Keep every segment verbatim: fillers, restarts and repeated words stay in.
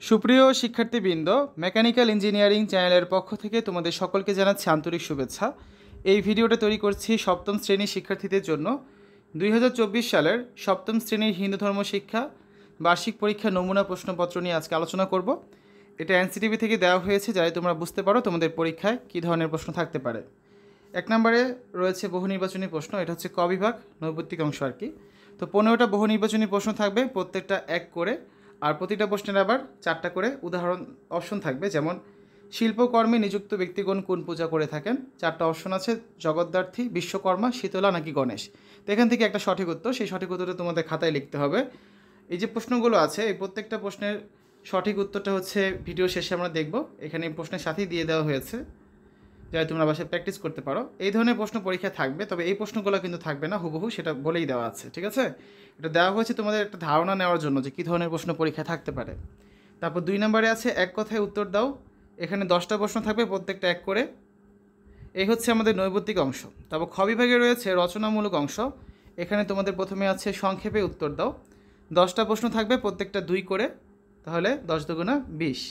সুপ্রিয় শিক্ষার্থীবৃন্দ, mechanical engineering চ্যানেলের পক্ষ থেকে তোমাদের সকলকে জানাচ্ছি আন্তরিক শুভেচ্ছা। এই ভিডিওটা তৈরি করছি সপ্তম শ্রেণীর শিক্ষার্থীদের জন্য। দুই হাজার চব্বিশ সালের সপ্তম শ্রেণীর হিন্দু ধর্ম শিক্ষা বার্ষিক পরীক্ষা নমুনা প্রশ্নপত্র নিয়ে আজকে আলোচনা করব। এটা এনসিটিভি থেকে দেওয়া হয়েছে, যাতে তোমরা বুঝতে পারো তোমাদের পরীক্ষায় কী ধরনের প্রশ্ন থাকতে পারে। এক নম্বরে রয়েছে বহু নির্বাচনী প্রশ্ন, এটা হচ্ছে ক বিভাগ নৈর্ব্যক্তিক অংশ আর কি। তো পনেরোটা বহু নির্বাচনী প্রশ্ন থাকবে, প্রত্যেকটা এক করে, আর প্রতিটা প্রশ্নের আবার চারটা করে উদাহরণ অপশন থাকবে। যেমন শিল্পকর্মে নিযুক্ত ব্যক্তিগণ কোন পূজা করে থাকেন, চারটা অপশন আছে, জগদ্ধাত্রী, বিশ্বকর্মা, শীতলা নাকি গণেশ। তো এখান থেকে একটা সঠিক উত্তর, সেই সঠিক উত্তরটা তোমাদের খাতায় লিখতে হবে। এই যে প্রশ্নগুলো আছে, এই প্রত্যেকটা প্রশ্নের সঠিক উত্তরটা হচ্ছে ভিডিও শেষে আমরা দেখব। এখানে প্রশ্নের সাথেই দিয়ে দেওয়া হয়েছে, যাতে তোমরা বাসায় প্র্যাকটিস করতে পারো। এই ধরনের প্রশ্ন পরীক্ষা থাকবে, তবে এই প্রশ্নগুলো কিন্তু থাকবে না হুবহু, সেটা বলেই দেওয়া আছে, ঠিক আছে। এটা দেওয়া হয়েছে তোমাদের একটা ধারণা নেওয়ার জন্য যে কী ধরনের প্রশ্ন পরীক্ষা থাকতে পারে। তারপর দুই নম্বরে আছে এক কথায় উত্তর দাও। এখানে দশটা প্রশ্ন থাকবে, প্রত্যেকটা এক করে। এই হচ্ছে আমাদের নৈর্ব্যক্তিক অংশ। তারপর খ বিভাগে রয়েছে রচনামূলক অংশ। এখানে তোমাদের প্রথমে আছে সংক্ষেপে উত্তর দাও। দশটা প্রশ্ন থাকবে, প্রত্যেকটা দুই করে, তাহলে দশ দুগুণা বিশ।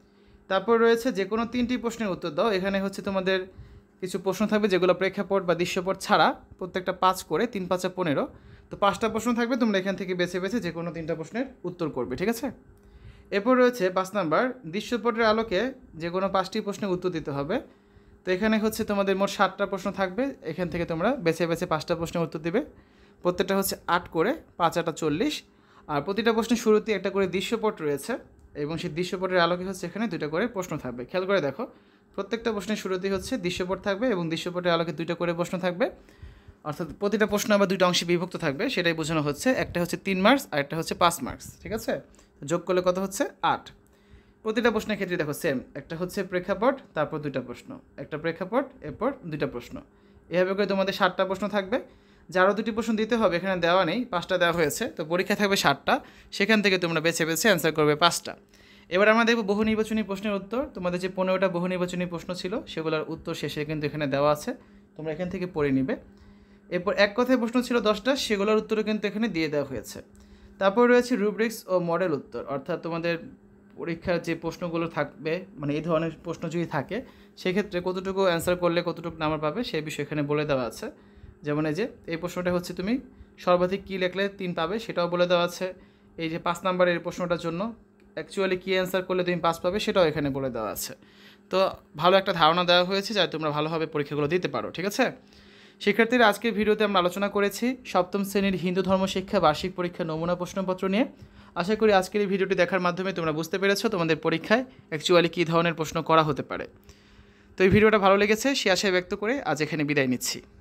তারপর রয়েছে যে কোনো তিনটি প্রশ্নের উত্তর দাও। এখানে হচ্ছে তোমাদের কিছু প্রশ্ন থাকবে যেগুলো প্রেক্ষাপট বা দৃশ্যপট ছাড়া, প্রত্যেকটা পাঁচ করে, তিন পাঁচা পনেরো। তো পাঁচটা প্রশ্ন থাকবে, তোমরা এখান থেকে বেছে বেছে যে কোনো তিনটা প্রশ্নের উত্তর করবে, ঠিক আছে। এরপর রয়েছে পাঁচ নাম্বার দৃশ্যপটের আলোকে যে কোনো পাঁচটি প্রশ্নের উত্তর দিতে হবে। তো এখানে হচ্ছে তোমাদের মোট সাতটা প্রশ্ন থাকবে, এখান থেকে তোমরা বেছে বেছে পাঁচটা প্রশ্নের উত্তর দিবে। প্রত্যেকটা হচ্ছে আট করে, পাঁচ আটা চল্লিশ। আর প্রতিটা প্রশ্নের শুরুতে একটা করে দৃশ্যপট রয়েছে, এবং সেই দৃশ্যপটের আলোকে হচ্ছে এখানে দুইটা করে প্রশ্ন থাকবে। খেয়াল করে দেখো, প্রত্যেকটা প্রশ্নের শুরুতেই হচ্ছে দৃশ্যপট থাকবে এবং দৃশ্যপটের আলোকে দুইটা করে প্রশ্ন থাকবে। অর্থাৎ প্রতিটা প্রশ্ন আবার দুইটা অংশে বিভক্ত থাকবে, সেটাই বোঝানো হচ্ছে। একটা হচ্ছে তিন মার্কস আর একটা হচ্ছে পাঁচ মার্কস, ঠিক আছে। যোগ করলে কত হচ্ছে? আট। প্রতিটা প্রশ্নের ক্ষেত্রে দেখো সেম, একটা হচ্ছে প্রেক্ষাপট, তারপর দুইটা প্রশ্ন, একটা প্রেক্ষাপট, এরপর দুইটা প্রশ্ন। এভাবে করে তোমাদের ষাটটা প্রশ্ন থাকবে। যারও দুটি প্রশ্ন দিতে হবে, এখানে দেওয়া নেই, পাঁচটা দেওয়া হয়েছে। তো পরীক্ষা থাকবে ষাটটা, সেখান থেকে তোমরা বেছে বেছে অ্যান্সার করবে পাঁচটা। এবার আমরা দেখব বহু নির্বাচনী প্রশ্নের উত্তর। তোমাদের যে পনেরোটা বহু নির্বাচনী প্রশ্ন ছিল, সেগুলোর উত্তর শেষে কিন্তু এখানে দেওয়া আছে, তোমরা এখান থেকে পড়ে নিবে। এরপর এক কথায় প্রশ্ন ছিল দশটা, সেগুলোর উত্তরও কিন্তু এখানে দিয়ে দেওয়া হয়েছে। তারপর রয়েছে রুব্রিক্স ও মডেল উত্তর, অর্থাৎ তোমাদের পরীক্ষার যে প্রশ্নগুলো থাকবে, মানে এই ধরনের প্রশ্ন যদি থাকে, সেক্ষেত্রে কতটুকু অ্যান্সার করলে কতটুকু নাম্বার পাবে সেই বিষয় এখানে বলে দেওয়া আছে। যেমন এই যে এই প্রশ্নটা হচ্ছে তুমি সর্বাধিক কী লিখলে তিন পাবে, সেটাও বলে দেওয়া আছে। এই যে পাঁচ নাম্বারের প্রশ্নটার জন্য অ্যাকচুয়ালি কী অ্যান্সার করলে তুমি পাস পাবে, সেটাও এখানে বলে দেওয়া আছে। তো ভালো একটা ধারণা দেওয়া হয়েছে, যাতে তোমরা ভালোভাবে পরীক্ষাগুলো দিতে পারো, ঠিক আছে। শিক্ষার্থীরা, আজকের ভিডিওতে আমরা আলোচনা করেছি সপ্তম শ্রেণীর হিন্দু ধর্ম শিক্ষা বার্ষিক পরীক্ষা নমুনা প্রশ্নপত্র নিয়ে। আশা করি আজকের এই ভিডিওটি দেখার মাধ্যমে তোমরা বুঝতে পেরেছো তোমাদের পরীক্ষায় অ্যাকচুয়ালি কী ধরনের প্রশ্ন করা হতে পারে। তো এই ভিডিওটা ভালো লেগেছে সে আশায় ব্যক্ত করে আজ এখানে বিদায় নিচ্ছি।